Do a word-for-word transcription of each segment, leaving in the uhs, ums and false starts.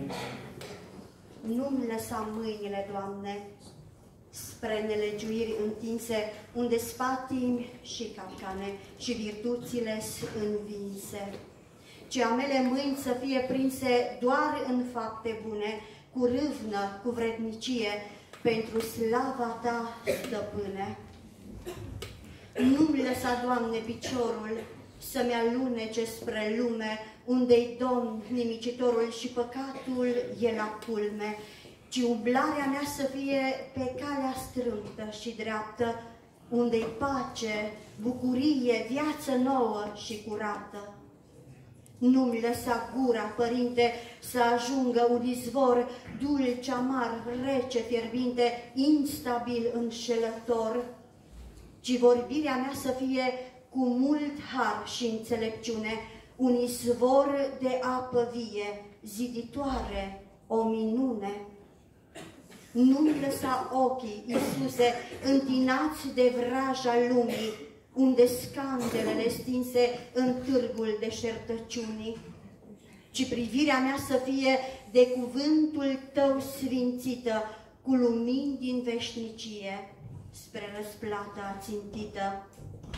Nu-mi lăsa mâinile, Doamne, spre nelegiuiri întinse, unde spatimi și capcane și virtuțile sunt învinse, ci a mele mâini să fie prinse doar în fapte bune, cu râvnă, cu vrednicie, pentru slava Ta, Stăpâne. Nu-mi lăsa, Doamne, piciorul să-mi alunece spre lume, unde-i Domn nimicitorul și păcatul e la culme, ci umblarea mea să fie pe calea strâmtă și dreaptă, unde-i pace, bucurie, viață nouă și curată. Nu-mi lăsa gura, Părinte, să ajungă un izvor dulce, amar, rece, fierbinte, instabil, înșelător, ci vorbirea mea să fie cu mult har și înțelepciune, un izvor de apă vie, ziditoare, o minune. Nu-mi lăsa ochii, Iisuse, întinați de vraja lumii, unde scandelele stinse în târgul deșertăciunii, ci privirea mea să fie de cuvântul Tău sfințită, cu lumini din veșnicie, spre răsplata țintită.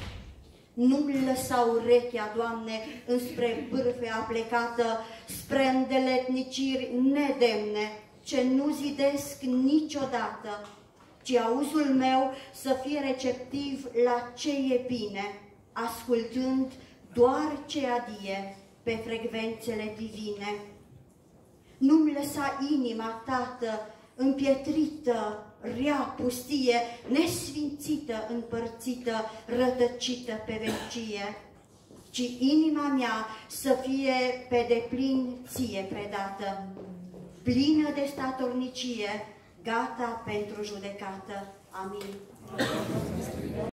Nu-mi lăsa urechea, Doamne, înspre bârfe aplecată, spre îndeletniciri nedemne, ce nu zidesc niciodată, ci auzul meu să fie receptiv la ce e bine, ascultând doar ce adie pe frecvențele divine. Nu-mi lăsa inima, Tată, împietrită, rea, pustie, nesfințită, împărțită, rătăcită pe vecie, ci inima mea să fie pe deplin Ție predată, plină de statornicie, gata pentru judecată. Amin.